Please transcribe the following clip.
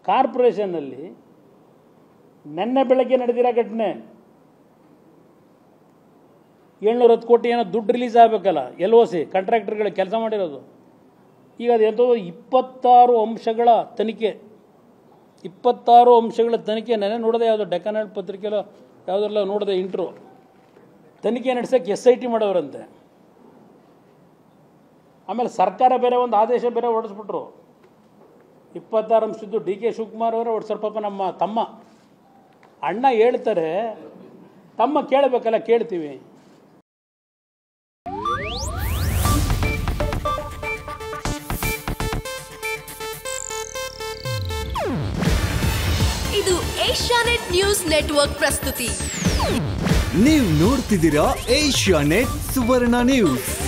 ಕಾರ್ಪೊರೇಷನ್ನಲ್ಲಿ ನೆನ್ನೆ ಬೆಳಗ್ಗೆ ನಡೆದಿರೋ ಘಟನೆ 710 ಕೋಟಿ ಏನೋ ದುಡ್ಡು ರಿಲೀಸ್ ಆಗಬೇಕಲ್ಲ, LOC ಕಾಂಟ್ರಾಕ್ಟರ್ಗಳಿಗೆ ಕೆಲಸ ಮಾಡಿರೋದು. ಈಗ ಅದು ಎಂಥದ್ದು 26 ಅಂಶಗಳ ತನಿಖೆ, 26 ಅಂಶಗಳ ತನಿಖೆ. ನೆನೆ ನೋಡಿದೆ, ಯಾವುದೋ ಡೆಕ್ಕನ್ ಪತ್ರಿಕೆಯಲ್ಲೋ ಯಾವುದರಲ್ಲ ನೋಡಿದೆ ಇಂಟ್ರೋ. ತನಿಖೆ ನಡೆಸೋಕ್ಕೆ SIT ಮಾಡೋರಂತೆ. ಆಮೇಲೆ ಸರ್ಕಾರ ಬೇರೆ ಒಂದು ಆದೇಶ ಬೇರೆ ಹೊರಡಿಸ್ಬಿಟ್ರು. 26 ಅಂಶದ್ದು DK ಶಿವಕುಮಾರ್ ಅವರೇ ಹೊರಡ್ಸೋರು. ಪಾಪ ನಮ್ಮ ತಮ್ಮ ಅಣ್ಣ ಹೇಳ್ತಾರೆ, ತಮ್ಮ ಕೇಳಬೇಕಲ್ಲ, ಕೇಳ್ತೀವಿ. ಇದು ಏಷ್ಯಾನೆಟ್ ನ್ಯೂಸ್ ನೆಟ್ವರ್ಕ್ ಪ್ರಸ್ತುತಿ. ನೀವು ನೋಡ್ತಿದ್ದೀರಾ ಏಷ್ಯಾನೆಟ್ ಸುವರ್ಣ ನ್ಯೂಸ್.